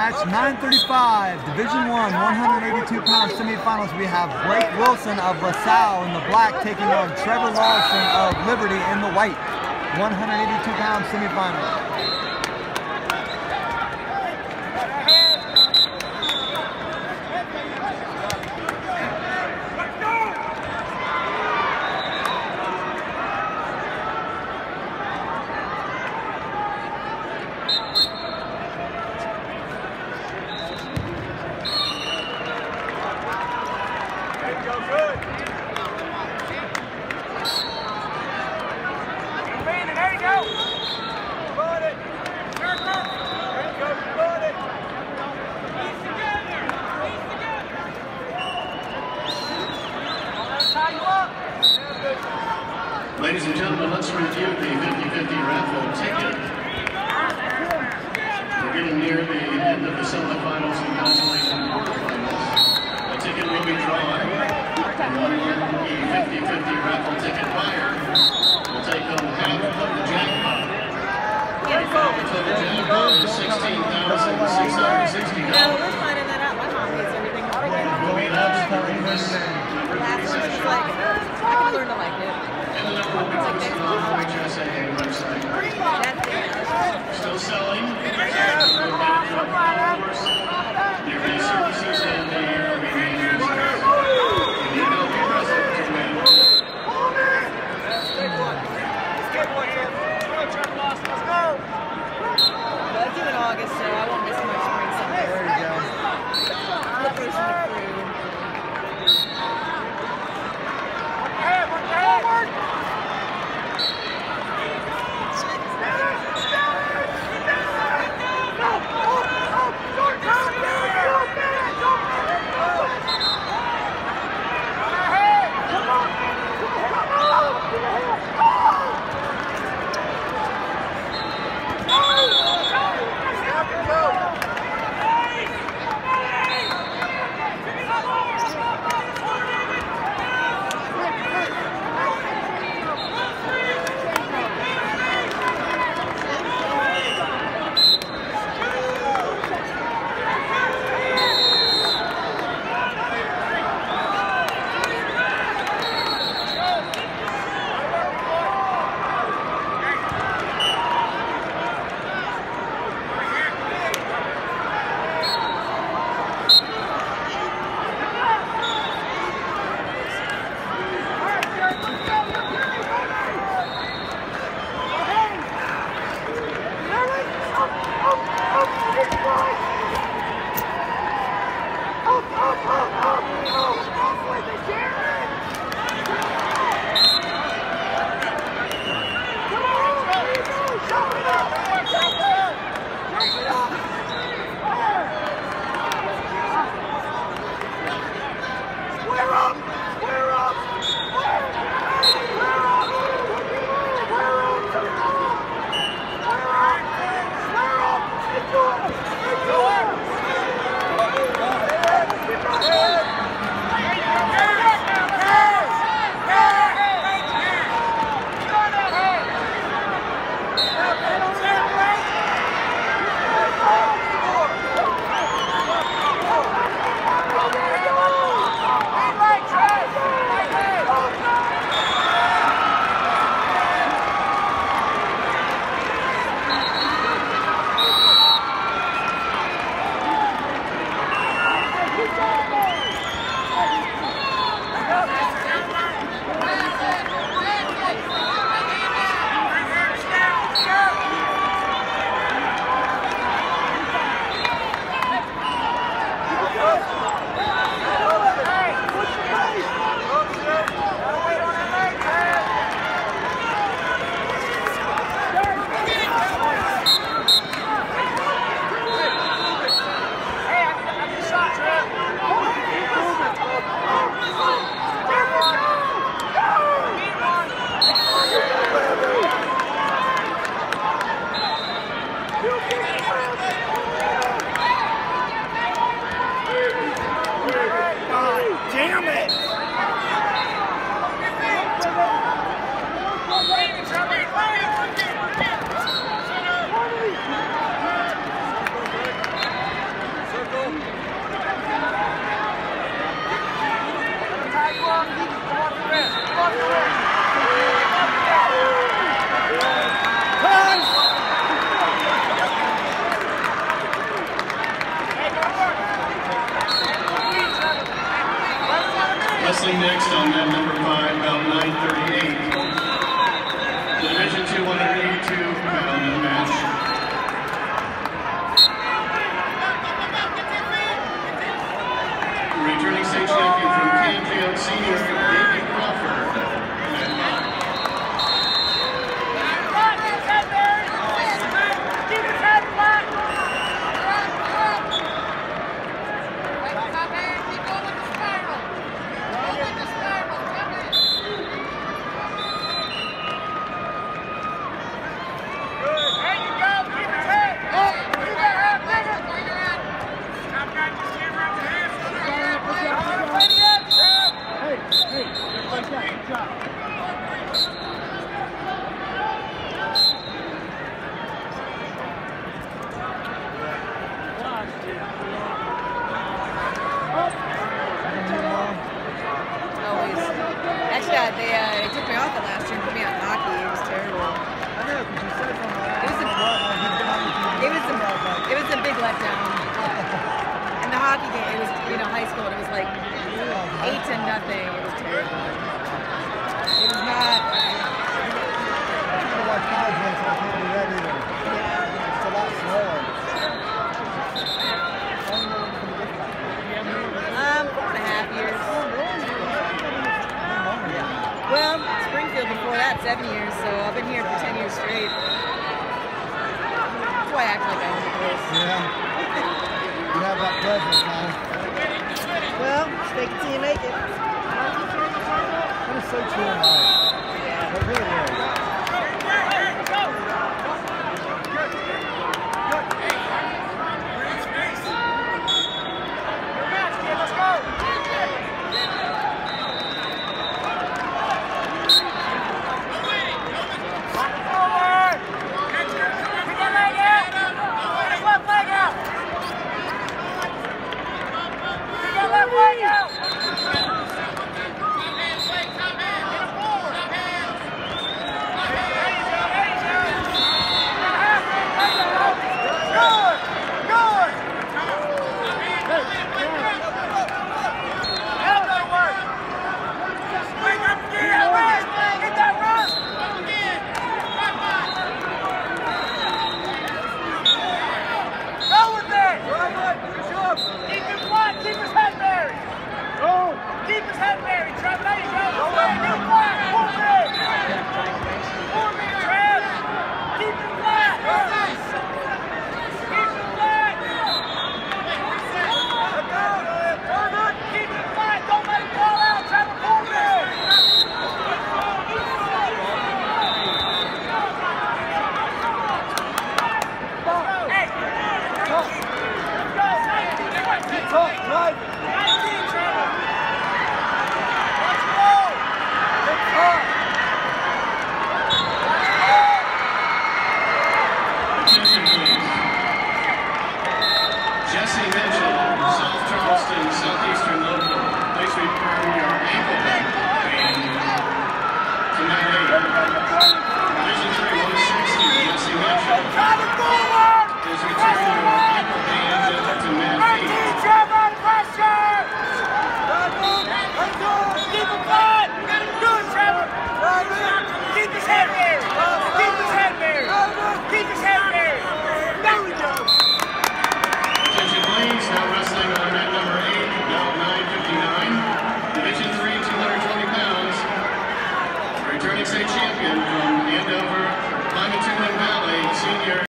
Match 935, Division I, 182-pound semifinals. We have Blake Wilson of LaSalle in the black taking on Trevor Lawson of Liberty in the white, 182-pound semifinals. Ladies and gentlemen, let's review the 50-50 raffle ticket. We're getting near the end of the semifinals and consolation quarterfinals. A ticket will be drawn, and the 50-50 raffle ticket buyer will take home half of the jackpot. The total jackpot is $16,660. Yeah, we're finding that out. My mom hates everything. Will be announced during this number 3 session. I can learn to like it. And the number will be posted on the HSAA website. Still selling. Your base services and the Armenian services. You need to be present to win. Let's do it in August, so I won't miss much spring summer. There you go. Flippers in the crew. high school, and it was like 8-0. It was terrible. It was not. I watch college games, so I can't do that either. It's a lot slower. 4.5 years. Well, Springfield before that, 7 years, so I've been here for 10 years straight. That's why I act like I own the place. Yeah. You have that presence now. Well, just take it till you make it. That is so true in life. Yeah. It really is. Talk, right?